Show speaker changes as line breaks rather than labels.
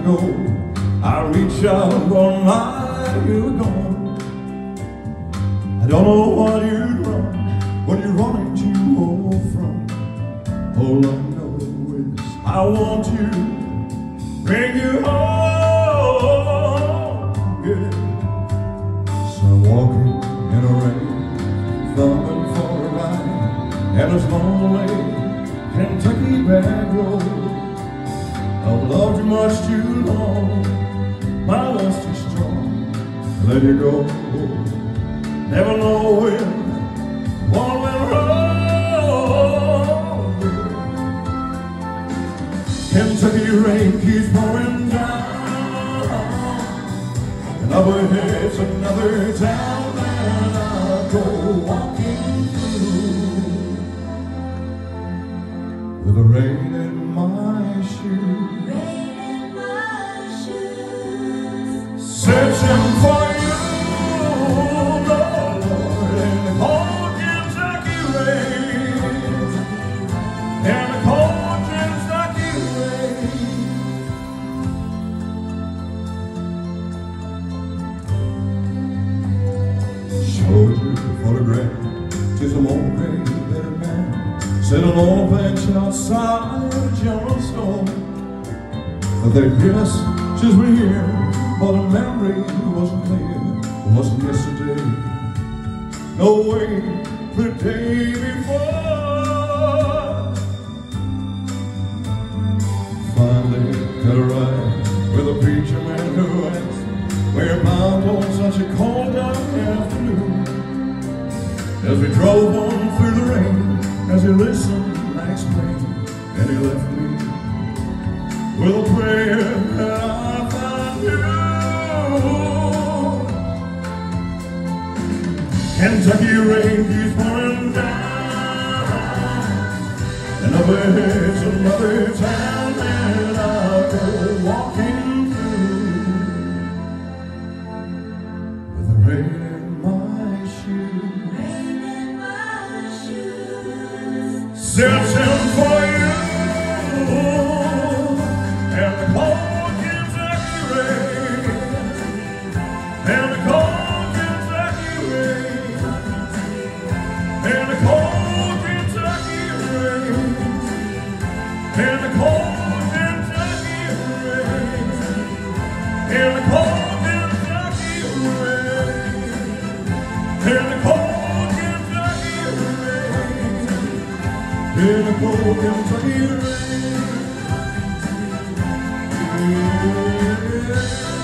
go. I reach out one night you're gone. I don't know what you'd run when you're running to home from. All I know is I want to bring you home, yeah. So I'm walking in the rain, thumbing for a ride, and this lonely Kentucky back road. I've loved you much too long, my love's too strong to let you go. Never knowing what went wrong. Kentucky rain keeps pouring down, and up ahead's another town that I'll go walking through with the rain in my shoes. Searching for you, Lord, in the cold Kentucky rain, in the cold Kentucky rain. Showed you the photograph to some old gray-bearded man sitting on a bench outside a general store. But they guess she's been here, but the memory wasn't clear. It wasn't yesterday, no way the day before. Finally got a ride with a preacher man who asked, we're bound on such a cold dark afternoon. As we drove on through the rain, as he listened I explained, and he left me with a prayer that I found you. Kentucky rain keeps pouring down, and up ahead's another town that I'll go walking through with the rain in my shoes. Searching for you. And the cold Kentucky rain, and the cold Kentucky rain, and the cold Kentucky rain, and the cold Kentucky rain, and the cold Kentucky rain, and the cold Kentucky rain, and the cold Kentucky rain. Yeah.